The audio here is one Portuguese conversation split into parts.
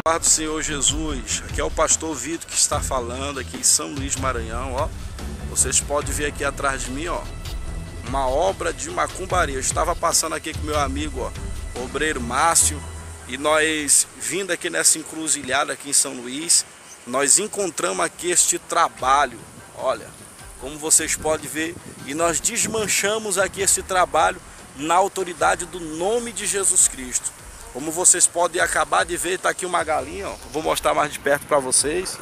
Paz do Senhor Jesus, aqui é o pastor Vitor que está falando aqui em São Luís, Maranhão, ó. Vocês podem ver aqui atrás de mim, ó, uma obra de macumbaria. Eu estava passando aqui com meu amigo, ó, o obreiro Márcio, e nós vindo aqui nessa encruzilhada aqui em São Luís, nós encontramos aqui este trabalho, olha, como vocês podem ver, e nós desmanchamos aqui esse trabalho na autoridade do nome de Jesus Cristo. Como vocês podem acabar de ver, está aqui uma galinha, ó. Vou mostrar mais de perto para vocês.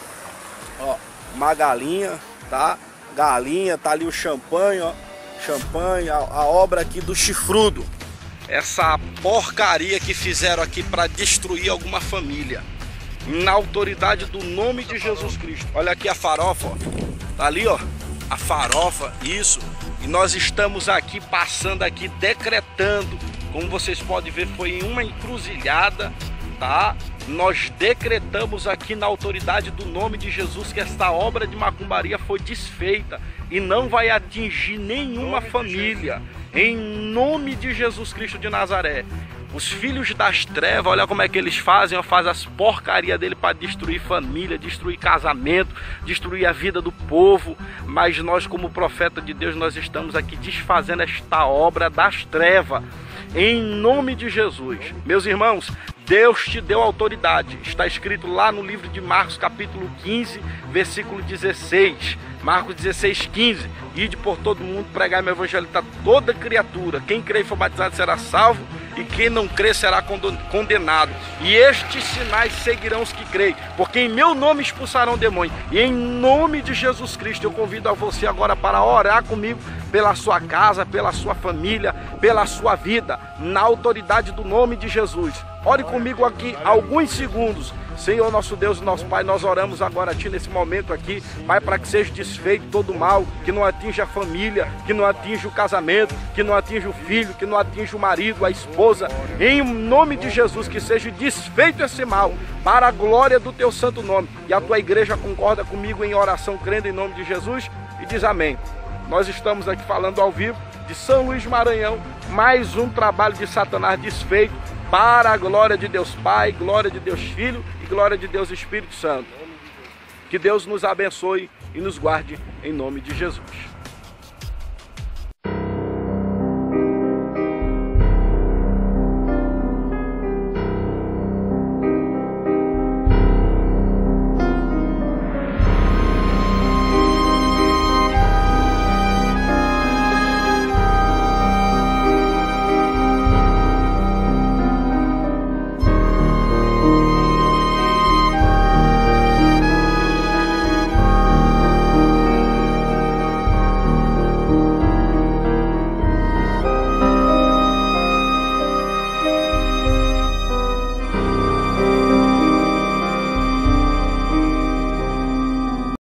Ó, uma galinha, tá? Galinha, tá ali o champanhe, ó. Champanhe, a obra aqui do chifrudo. Essa porcaria que fizeram aqui para destruir alguma família. Na autoridade do nome de Jesus Cristo. Olha aqui a farofa, ó. Tá ali, ó. A farofa, isso. E nós estamos aqui, passando aqui, decretando. Como vocês podem ver, foi em uma encruzilhada, tá? Nós decretamos aqui na autoridade do nome de Jesus que esta obra de macumbaria foi desfeita e não vai atingir nenhuma família. Em nome de Jesus Cristo de Nazaré. Os filhos das trevas, olha como é que eles fazem, fazem as porcarias dele para destruir família, destruir casamento, destruir a vida do povo. Mas nós, como profeta de Deus, nós estamos aqui desfazendo esta obra das trevas. Em nome de Jesus. Meus irmãos, Deus te deu autoridade. Está escrito lá no livro de Marcos, capítulo 15, versículo 16. Marcos 16, 15. Ide por todo mundo, pregai meu evangelho a toda criatura. Quem crê e for batizado será salvo, e quem não crê será condenado. E estes sinais seguirão os que creem, porque em meu nome expulsarão demônios. E em nome de Jesus Cristo, eu convido a você agora para orar comigo pela sua casa, pela sua família, pela sua vida, na autoridade do nome de Jesus. Ore comigo aqui alguns segundos. Senhor, nosso Deus e nosso Pai, nós oramos agora a Ti nesse momento aqui, Pai, para que seja desfeito todo o mal, que não atinja a família, que não atinja o casamento, que não atinja o filho, que não atinja o marido, a esposa. Em nome de Jesus, que seja desfeito esse mal, para a glória do Teu santo nome. E a Tua igreja concorda comigo em oração, crendo em nome de Jesus, e diz amém. Nós estamos aqui falando ao vivo de São Luís, Maranhão, mais um trabalho de Satanás desfeito, para a glória de Deus Pai, glória de Deus Filho e glória de Deus Espírito Santo. Que Deus nos abençoe e nos guarde em nome de Jesus.